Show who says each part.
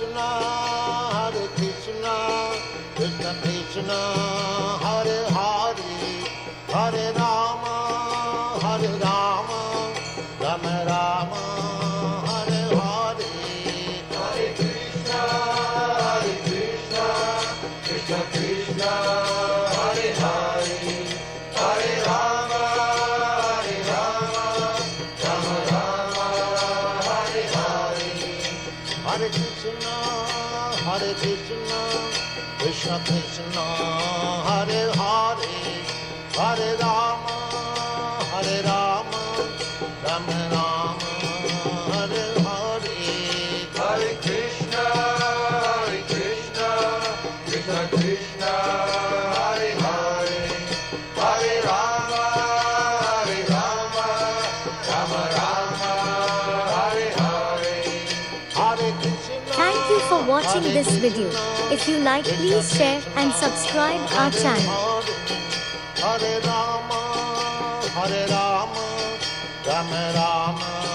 Speaker 1: Krishna, Krishna Krishna, Hare Hare, Hare Rama, Rama Rama, Hare Hare. Hare Krishna, Krishna Krishna, Hare Hare, Hare Rama, Rama Rama, Hare Hare. Hare Krishna, Krishna Krishna, Hare Hare, Hare Rama, Rama Rama, Hare Hare. Hare Krishna, Krishna Krishna, Hare Hare, Hare Rama, Rama Rama, Hare Hare. Hare Krishna.
Speaker 2: Thank you for watching this video. If you like, please share and subscribe our channel.
Speaker 1: Hare Rama, Rama Rama,